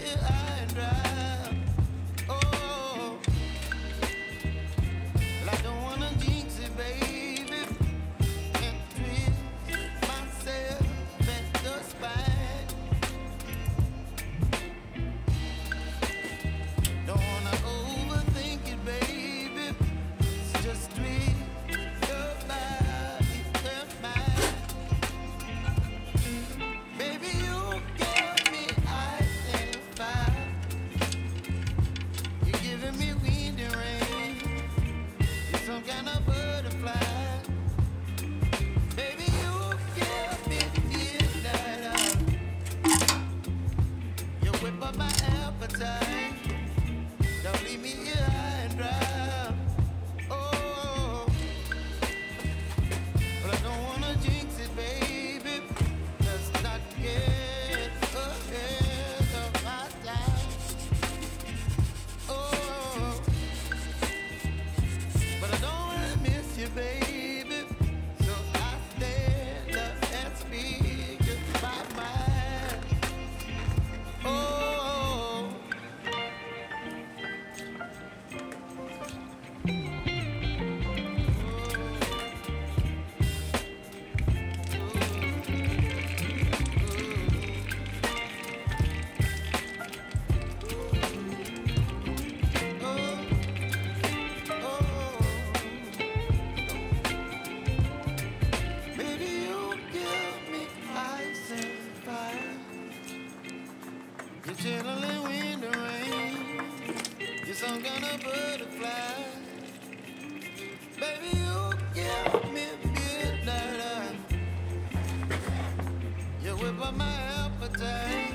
high and dry. Oh, well, I don't wanna jinx it, baby, and twist myself at the spine. Don't wanna overthink it, baby. It's just twist your body and mine. Baby, you give me ice and fire. You're giving me wind and rain. You're some kind of butterfly. Baby, you give me midnight. You whip up my appetite. Don't leave me here high and dry. Oh, but I don't wanna jinx it, baby. Let's not get ahead of my time. Oh, but I don't wanna miss you, baby. So I stand up and speak just my mind. Oh, baby, you give me ice and fire. You're channeling wind and rain. You're some kind of butterfly. Baby, you give me midnight. You whip up my appetite.